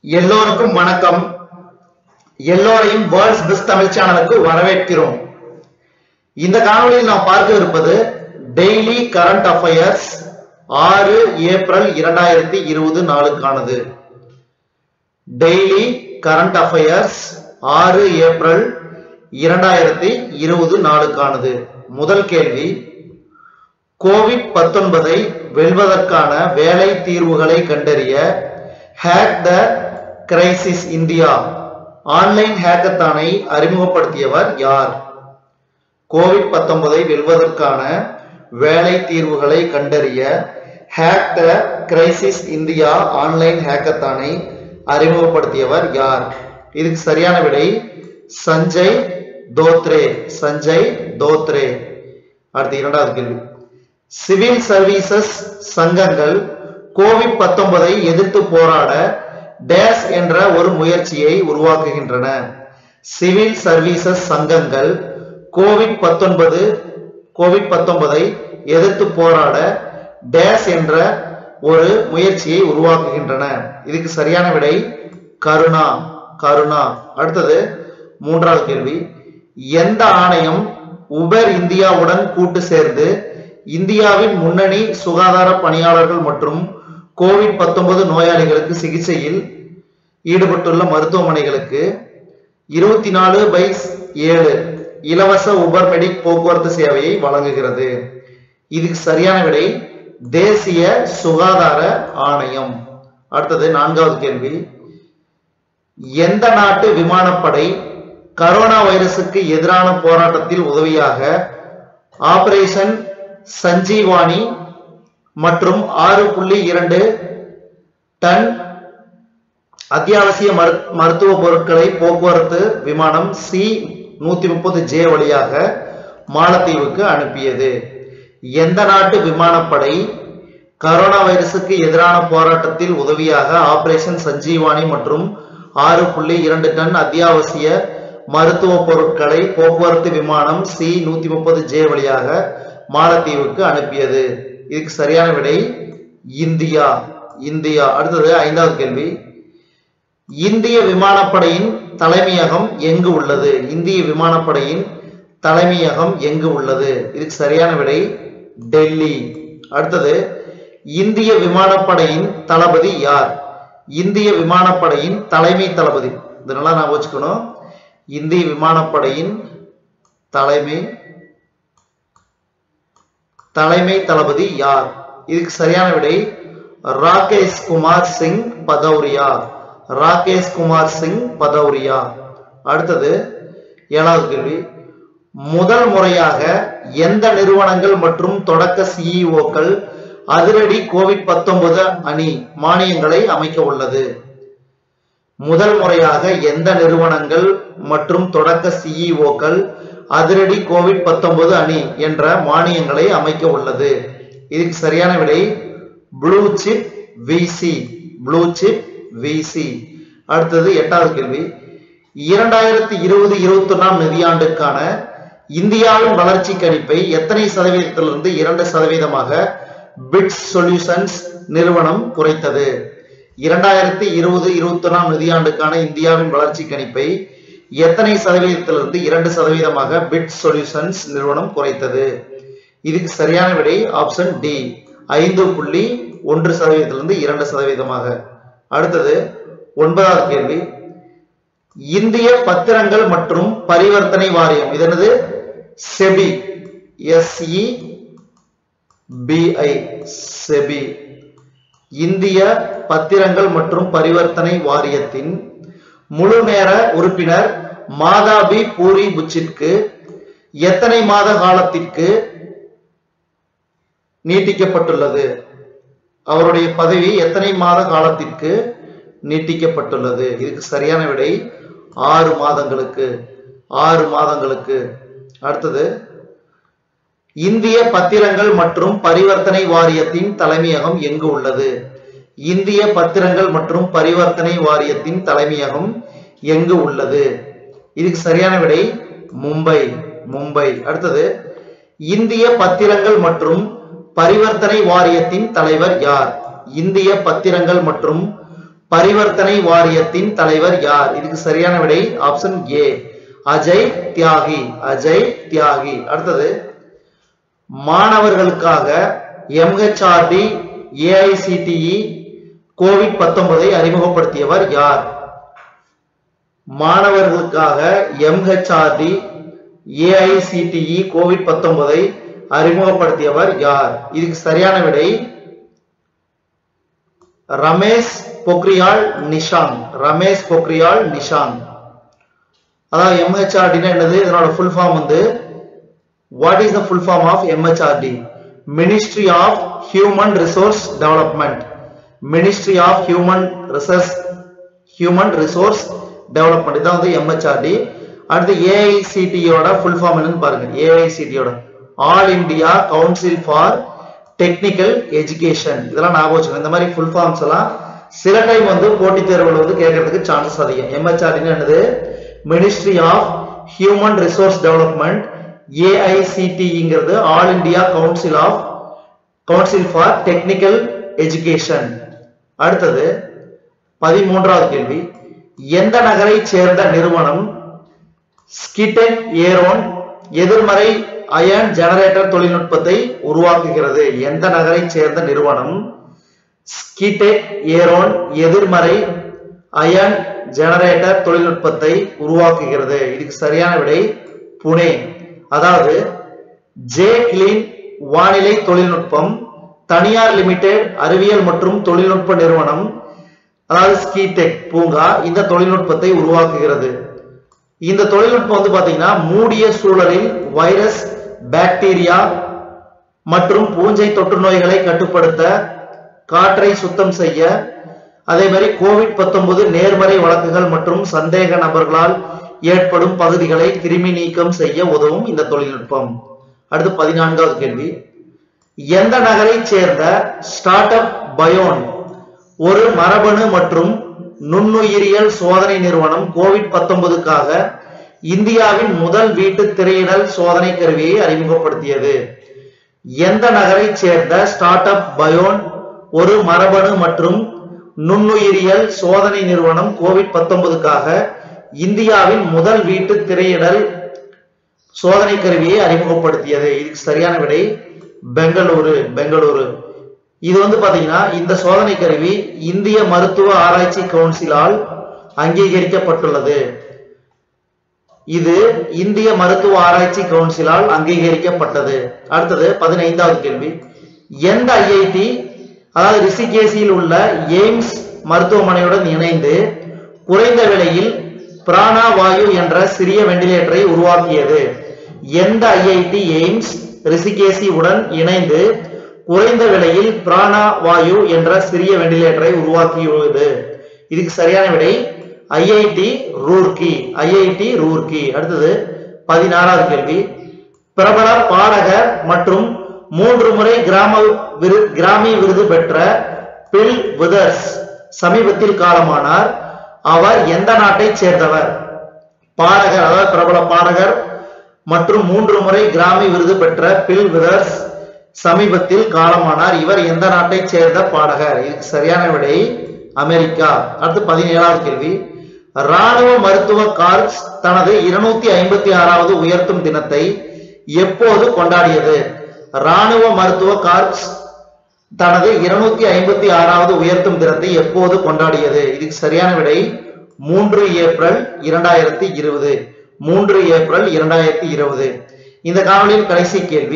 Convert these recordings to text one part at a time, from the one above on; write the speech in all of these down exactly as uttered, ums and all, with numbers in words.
எல்லோருக்கும் வணக்கம். எல்லோரையும் வேர்ல்ட்ஸ் பெஸ்ட் தமிழ் சேனலுக்கு வரவேற்கிறோம். இந்த காணொளியில் நாம் பார்க்க இருப்பது டெய்லி கரண்ட் அஃபேர்ஸ் ஆறு ஏப்ரல் இரண்டாயிரத்தி இருபது நாளுக்கானது. டெய்லி கரண்ட் அஃபேர்ஸ் ஆறு ஏப்ரல் இரண்டாயிரத்தி இருபது நாளுக்கானது. முதல் கேள்வி, கோவிட் பத்தொன்பதை வெல்வதற்கான வேலை தீர்வுகளை கண்டறிய hack the crisis India online ஹேக்கத்தானை அறிமுகப்படுத்தியவர் யார்? கோவிட் பத்தொன்பதை வெல்வதற்கான வேலை தீர்வுகளை கண்டறிய hack the crisis India online ஹேக்கத்தானை அறிமுகப்படுத்தியவர் யார்? இதுக்கு சரியான விடை சஞ்சய் தோத்ரே. சஞ்சய் தோத்ரே. அடுத்து இரண்டாவது கேள்வி, சிவில் சர்வீசஸ் சங்கங்கள் கோவிட் பத்தொன்பதை எதிர்த்து போராட டேஸ் என்ற ஒரு முயற்சியை உருவாக்குகின்றன. சிவில் சர்வீசஸ் சங்கங்கள் கோவிட் பத்தொன்பது கோவிட் பத்தொன்பதை எதிர்த்து போராட டேஸ் என்ற ஒரு முயற்சியை உருவாக்குகின்றன. இதுக்கு சரியான விடை கருணா. கருணா. அடுத்தது மூன்றாவது கேள்வி, எந்த ஆணையம் உபர் இந்தியாவுடன் கூட்டு சேர்ந்து இந்தியாவின் முன்னணி சுகாதார பணியாளர்கள் மற்றும் கோவிட் பத்தொன்பது நோயாளிகளுக்கு சிகிச்சையில் ஈடுபட்டுள்ள மருத்துவமனைகளுக்கு இருபத்தி நாலு பை ஏழு இலவச உபர் மெடிக் போக்குவரத்து சேவையை வழங்குகிறது? இதுக்கு சரியான விடை தேசிய சுகாதார ஆணையம். அடுத்தது நான்காவது கேள்வி, எந்த நாட்டு விமானப்படை கரோனா வைரசுக்கு எதிரான போராட்டத்தில் உதவியாக ஆபரேஷன் சஞ்சீவானி மற்றும் ஆறு புள்ளி இரண்டு டன் அத்தியாவசிய மருத்துவ பொருட்களை போக்குவரத்து விமானம் சி நூத்தி முப்பது ஜே வழியாக மாலத்தீவுக்கு அனுப்பியது? எந்த நாட்டு விமானப்படை கரோனா வைரசுக்கு எதிரான போராட்டத்தில் உதவியாக ஆபரேஷன் சஞ்சீவானி மற்றும் ஆறு புள்ளி இரண்டு டன் அத்தியாவசிய மருத்துவ பொருட்களை போக்குவரத்து விமானம் சி நூத்தி முப்பது ஜே வழியாக மாலத்தீவுக்கு அனுப்பியது? இதுக்கு சரியான விடை இந்தியா. இந்தியா. அடுத்தது ஐந்தாவது கேள்வி, இந்திய விமானப்படையின் தலைமையகம் எங்கு உள்ளது? இந்திய விமானப்படையின் தலைமையகம் எங்கு உள்ளது? இதுக்கு சரியான விடை டெல்லி. அடுத்தது, இந்திய விமானப்படையின் தளபதி யார்? இந்திய விமானப்படையின் தலைமை தளபதி, இதனால நான் வச்சுக்கணும். இந்திய விமானப்படையின் தலைமை தலைமை தளபதி யார்? இதுக்கு சரியான விடை ராகேஷ் குமார் சிங் பதௌரியா. ராகேஷ் குமார் சிங் பதௌரியா. அடுத்தது ஏழாவது கேள்வி, முதல் முறையாக எந்த நிறுவனங்கள் மற்றும் தொடக்க சிஇஓக்கள் அதிரடி கோவிட் பத்தொன்பது அணி மானியங்களை அமைக்க உள்ளது? முதல் முறையாக எந்த நிறுவனங்கள் மற்றும் தொடக்க சிஇஓக்கள் அதிரடி கோவிட் பத்தொன்பது அணி என்ற மானியங்களை அமைக்க உள்ளது? இதுக்கு சரியான விடை Blue Chip VC. Blue Chip VC. அடுத்தது எட்டாவது கேள்வி, இரண்டாயிரத்தி இருபது இருபத்தி ஒன்னாம் நிதியாண்டுக்கான இந்தியாவின் வளர்ச்சி கணிப்பை எத்தனை சதவீதத்திலிருந்து இரண்டு சதவீதமாக பிட்ஸ் சொல்யூஷன்ஸ் நிறுவனம் குறைத்தது? இரண்டாயிரத்தி இருபது இருபத்தி ஒன்னாம் நிதியாண்டுக்கான இந்தியாவின் வளர்ச்சி கணிப்பை எத்தனை சதவீதத்திலிருந்து இரண்டு சதவீதமாக பிட் சொல்யூஷன்ஸ் நிறுவனம் குறைத்தது? இதுக்கு சரியான விடை ஆப்ஷன் டி, ஐந்து புள்ளி ஒன்று சதவீதத்திலிருந்து இரண்டு சதவீதமாக. அடுத்தது ஒன்பதாவது கேள்வி, இந்திய பத்திரங்கள் மற்றும் பரிவர்த்தனை வாரியம், இதனது செபி, எஸ்இ பிஐ, செபி, இந்திய பத்திரங்கள் மற்றும் பரிவர்த்தனை வாரியத்தின் முழு நேர உறுப்பினர் மாதாபி பூரி புச்சிற்கு எத்தனை மாத காலத்திற்கு நீட்டிக்கப்பட்டுள்ளது? அவருடைய பதவி எத்தனை மாத காலத்திற்கு நீட்டிக்கப்பட்டுள்ளது? இதுக்கு சரியான விடை ஆறு மாதங்களுக்கு. ஆறு மாதங்களுக்கு. அடுத்தது, இந்திய பத்திரங்கள் மற்றும் பரிவர்த்தனை வாரியத்தின் தலைமையகம் எங்கு உள்ளது? இந்திய பத்திரங்கள் மற்றும் பரிவர்த்தனை வாரியத்தின் தலைமையகம் எங்கு உள்ளது? இதுக்கு சரியான விடை மும்பை. மும்பை. அடுத்தது, இந்திய பத்திரங்கள் மற்றும் பரிவர்த்தனை வாரியத்தின் தலைவர் யார்? இந்திய பத்திரங்கள் மற்றும் பரிவர்த்தனை வாரியத்தின் தலைவர் யார்? இதுக்கு சரியான விடை ஆப்ஷன் ஏ, அஜய் தியாகி. அஜய் தியாகி. அடுத்தது, மாணவர்களுக்காக எம்ஹெச்ஆர்டி ஏஐசிடிஇ கோவிட் பத்தொன்பதை அறிமுகப்படுத்தியவர் யார்? மாணவர்களுக்காக எம்ஹெச்ஆர்டி ஏஐசிடிஇ கோவிட் பத்தொன்பதை அறிமுகப்படுத்தியவர் யார்? இதுக்கு சரியான விடை ரமேஷ் பொக்ரியால் நிஷாங்க். ரமேஷ் பொக்ரியால் நிஷாங்க். அதாவது எம்ஹெச்ஆர்டி என்னது? இதனோட ஃபுல் ஃபார்ம் வந்து what is the full form of M H R D? Ministry of Human Resource Development. Ministry of Human Resource Human Resource Development. இதான் வந்து M H R D. அடுத்து A I C T E யோட full form என்னன்னு பாருங்க. A I C T E யோட All India Council for Technical Education. இதெல்லாம் ஞாபகம் வச்சுக்கோங்க. இந்த மாதிரி full forms எல்லாம் சில டைம் வந்து போட்டித் தேர்வுல வந்து கேட்கறதுக்கு சான்சஸ் அதிகம். M H R D என்னது? Ministry of Human Resource Development. A I C T E ங்கிறது All India Council of Council for Technical Education. அடுத்தது பதிமூன்றாவது கேள்வி, எந்த நகரை சேர்ந்த நிறுவனம் ஸ்கிடெக் ஏரோன் எதிர்மறை அயன் ஜெனரேட்டர் தொழில்நுட்பத்தை உருவாக்குகிறது? எந்த நகரை சேர்ந்த நிறுவனம் ஸ்கிடெக் ஏரோன் எதிர்மறை அயன் ஜெனரேட்டர் தொழில்நுட்பத்தை உருவாக்குகிறது? இதுக்கு சரியான விடை புனே. அதாவது ஜே கிளீன் வானிலை தொழில்நுட்பம் தனியார் லிமிடெட் அறிவியல் மற்றும் தொழில்நுட்ப நிறுவனம், அதாவது ஸ்கிடெக் பூங்கா இந்த தொழில்நுட்பத்தை உருவாக்குகிறது. இந்த தொழில்நுட்பம் வந்து பாத்தீங்கன்னா மூடிய சூழலில் வைரஸ், பாக்டீரியா மற்றும் பூஞ்சை தொற்று நோய்களை கட்டுப்படுத்த, காற்றை சுத்தம் செய்ய, அதே மாதிரி கோவிட் பத்தொன்பது நேர்மறை வழக்குகள் மற்றும் சந்தேக நபர்களால் ஏற்படும் பகுதிகளை கிருமி நீக்கம் செய்ய உதவும் இந்த தொழில்நுட்பம். அடுத்து பதினான்காவது கேள்வி, எந்த நகரை சேர்ந்த ஸ்டார்ட் அப் பயோன் ஒரு மரபணு மற்றும் நுண்ணுயிரியல் சோதனை நிறுவனம் கோவிட் பத்தொன்பதுக்காக இந்தியாவின் முதல் வீட்டு திரையிடல் சோதனை கருவியை அறிமுகப்படுத்தியது? எந்த நகரை சேர்ந்த ஸ்டார்ட் அப் பயோன் ஒரு மரபணு மற்றும் நுண்ணுயிரியல் சோதனை நிறுவனம் கோவிட் பத்தொன்பதுக்காக இந்தியாவின் முதல் வீட்டு திரையிடல் சோதனை கருவியை அறிமுகப்படுத்தியது? இதுக்கு சரியான விடை பெங்களூரு. பெங்களூரு. இது வந்து பாத்தீங்கன்னா இந்த சோதனை கருவி இந்திய மருத்துவ ஆராய்ச்சி கவுன்சிலால் அங்கீகரிக்கப்பட்டுள்ளது. இது இந்திய மருத்துவ ஆராய்ச்சி கவுன்சிலால் அங்கீகரிக்கப்பட்டது. அடுத்தது பதினைந்தாவது கேள்வி, எந்த ஐஐடி அதாவது ரிஷிகேசியில் உள்ள எய்ம்ஸ் மருத்துவமனையுடன் இணைந்து குறைந்த விலையில் பிராணா வாயு என்ற சிறிய வெண்டிலேட்டரை உருவாக்கியது? எந்த ஐஐடி எய்ம்ஸ் ரிஷிகேசி உடன் இணைந்து குறைந்த விலையில் பிராணா வாயு என்ற சிறிய வெண்டிலேட்டரை உருவாக்கியுள்ளது? இதுக்கு சரியான விடை ஐஐடி ரூர்க்கி. ஐஐடி ரூர்க்கி. அடுத்தது பதினாறாவது கேள்வி, பிரபல பாடகர் மற்றும் மூன்று முறை கிராம கிராமி விருது பெற்ற பில் விதர்ஸ் சமீபத்தில் காலமானார். அவர் எந்த நாட்டை சேர்ந்தவர்? பாடகர், அதாவது பிரபல பாடகர் மற்றும் மூன்று முறை கிராமி விருது பெற்ற பில் விதர்ஸ் சமீபத்தில் காலமானார். இவர் எந்த நாட்டை சேர்ந்த பாடகர்? இதுக்கு சரியான விடை அமெரிக்கா. அடுத்து பதினேழாவது கேள்வி, ராணுவ மருத்துவ கார்ப்ஸ் தனது இருநூத்தி ஐம்பத்தி ஆறாவது உயர்த்தும் தினத்தை எப்போது கொண்டாடியது? ராணுவ மருத்துவ கார்ப்ஸ் தனது இருநூத்தி ஐம்பத்தி ஆறாவது உயர்த்தும் தினத்தை எப்போது கொண்டாடியது? இதுக்கு சரியான விடை மூன்று ஏப்ரல் இரண்டாயிரத்தி இருபது. மூன்று ஏப்ரல் இரண்டாயிரத்தி இருபது. இந்த காணொலியின் கடைசி கேள்வி,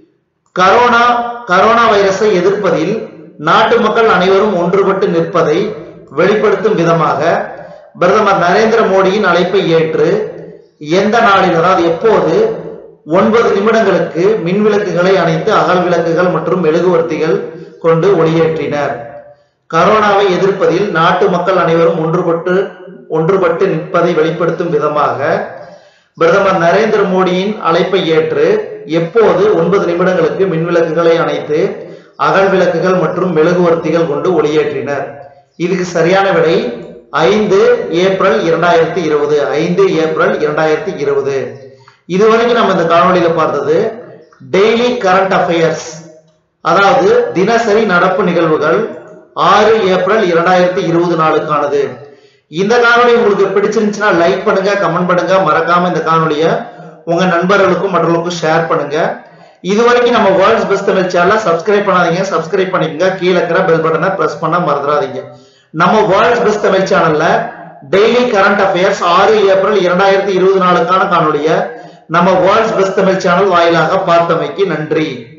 கரோனா கரோனா வைரஸை எதிர்ப்பதில் நாட்டு மக்கள் அனைவரும் ஒன்றுபட்டு நிற்பதை வெளிப்படுத்தும் விதமாக பிரதமர் நரேந்திர மோடியின் அழைப்பை ஏற்று எந்த நாளில், அதாவது எப்போது ஒன்பது நிமிடங்களுக்கு மின் விளக்குகளை அணைத்து அகல் விளக்குகள் மற்றும் மெழுகுவர்த்திகள் கொண்டு ஒளியேற்றினர்? கரோனாவை எதிர்ப்பதில் நாட்டு மக்கள் அனைவரும் ஒன்றுபட்டு ஒன்றுபட்டு நிற்பதை வெளிப்படுத்தும் விதமாக பிரதமர் நரேந்திர மோடியின் அழைப்பை ஏற்று எப்போது ஒன்பது நிமிடங்களுக்கு மின் விளக்குகளை அணைத்து அகல் விளக்குகள் மற்றும் மெழுகுவர்த்திகள் கொண்டு ஒளியேற்றினர்? இதுக்கு சரியான விடை ஐந்து ஏப்ரல் இரண்டாயிரத்தி இருபது. ஐந்து ஏப்ரல் இரண்டாயிரத்தி இருபது. இதுவரைக்கும் நம்ம இந்த காணொலியில பார்த்தது டெய்லி கரண்ட் அஃபேர்ஸ், அதாவது தினசரி நடப்பு நிகழ்வுகள் ஆறு ஏப்ரல் இரண்டாயிரத்தி இருபது நாளுக்கானது. இந்த காணொளி உங்களுக்கு பிடிச்சிருந்துச்சுன்னா லைக் பண்ணுங்க, கமெண்ட் பண்ணுங்க, மறக்காம இந்த காணொளியை உங்க நண்பர்களுக்கும் மற்றவர்களுக்கும் ஷேர் பண்ணுங்க. இதுவரைக்கும் நம்ம வேர்ல்ட்ஸ் பெஸ்ட் தமிழ் சேனலை சப்ஸ்கிரைப் பண்ணாதீங்க, சப்ஸ்கிரைப் பண்ணிக்கங்க. கீழே இருக்கிற பெல் பட்டனை பிரஸ் பண்ண மறந்துடாதீங்க. நம்ம வேர்ல்ட்ஸ் பெஸ்ட் தமிழ் சேனல்ல டெய்லி கரண்ட் அஃபேர்ஸ் ஆறு ஏப்ரல் இரண்டாயிரத்தி இருபது நாளுக்கான காணொளியை நம்ம வேர்ல்ட்ஸ் பெஸ்ட் தமிழ் சேனல் வாயிலாக பார்த்தமைக்கு நன்றி.